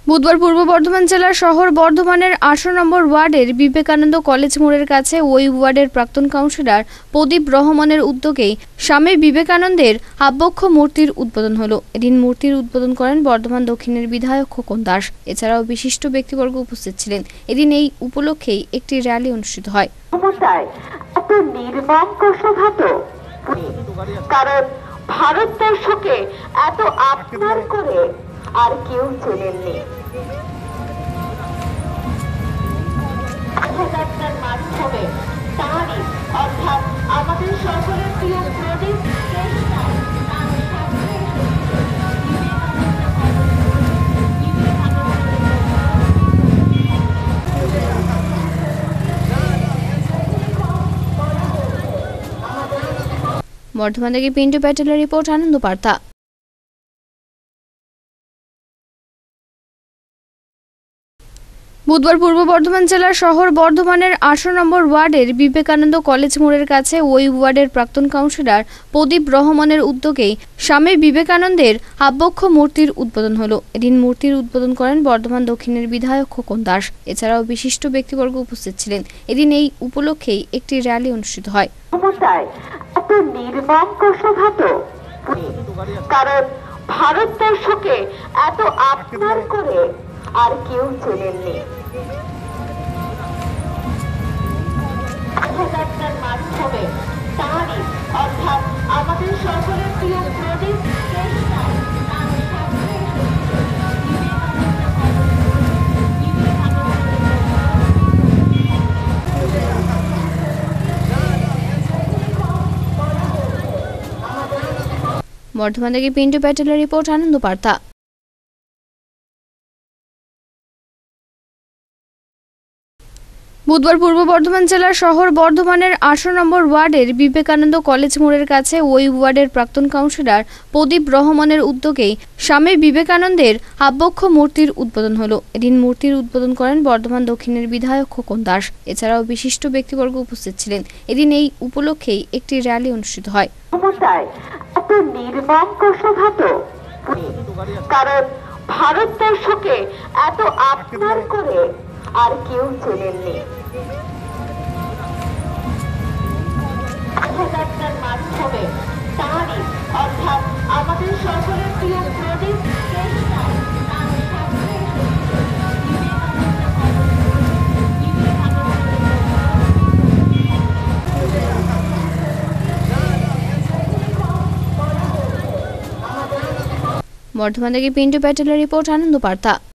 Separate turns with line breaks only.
বুধবার পূর্ব বর্ধমান জেলার শহর বর্ধমানের 18 নম্বর ওয়ার্ডের বিবেকানন্দ কলেজ মোড়ের কাছে ওই ওয়ার্ডের প্রাক্তন কাউন্সিলর প্রদীপ রহমানের উদ্যোগে স্বামী বিবেকানন্দের আবক্ষ মূর্তির উদ্বোধন হলো। এদিন মূর্তির উদ্বোধন করেন বর্ধমান দক্ষিণের বিধায়ক খোকন দাস। এছাড়াও বিশিষ্ট ব্যক্তিবর্গ উপস্থিত ছিলেন। এদিন এই উপলক্ষেই একটি র্যালি অনুষ্ঠিত হয়।
কারণ ভারতবর্ষকে এত আপনার করে আর কেউ চেনেননি। মাধ্যমে তারই অর্থাৎ আমাদের সকলের প্রিয় প্রদীপ
বর্ধমান থেকে পিন্টু প্যাটেলের রিপোর্ট, আনন্দ বার্তা। বুধবার পূর্ব বর্ধমান জেলার শহর বর্ধমানের 18 নম্বর ওয়ার্ডের বিবেকানন্দ কলেজ মোড়ের কাছে ওই ওয়ার্ডের প্রাক্তন কাউন্সিলর প্রদীপ রহমানের উদ্যোগে স্বামী বিবেকানন্দের আবক্ষ মূর্তির উদ্বোধন হলো। এদিন মূর্তির উদ্বোধন করেন বর্ধমান দক্ষিণের বিধায়ক খোকন দাস। এছাড়াও বিশিষ্ট ব্যক্তিবর্গ উপস্থিত ছিলেন। এদিন এই উপলক্ষেই একটি র্যালি অনুষ্ঠিত হয়।
কারণ ভারতবর্ষকে এত আপনার করে আর কেউ চেনেননি। মাধ্যমে তারই অর্থাৎ আমাদের সকলের প্রিয় প্রদীপ
বর্ধমান থেকে পিন্টু প্যাটেলের রিপোর্ট, আনন্দ বার্তা। বুধবার পূর্ব বর্ধমান জেলার শহর বর্ধমানের 18 নম্বর ওয়ার্ডের বিবেকানন্দ কলেজ মোড়ের কাছে ওই ওয়ার্ডের প্রাক্তন কাউন্সিলর প্রদীপ রহমানের উদ্যোগে স্বামী বিবেকানন্দের আবক্ষ মূর্তির উদ্বোধন হলো। এদিন মূর্তির উদ্বোধন করেন বর্ধমান দক্ষিণের বিধায়ক খোকন দাস। এছাড়াও বিশিষ্ট ব্যক্তিবর্গ উপস্থিত ছিলেন। এদিন এই উপলক্ষেই একটি র্যালি অনুষ্ঠিত হয়।
কারণ ভারতবর্ষকে এত আপনার করে আর কেউ চেনেননি। মাধ্যমে তারই অর্থাৎ আমাদের সকলের প্রিয় প্রদীপ
বর্ধমান থেকে পিন্টু প্যাটেলের রিপোর্ট, আনন্দ বার্তা।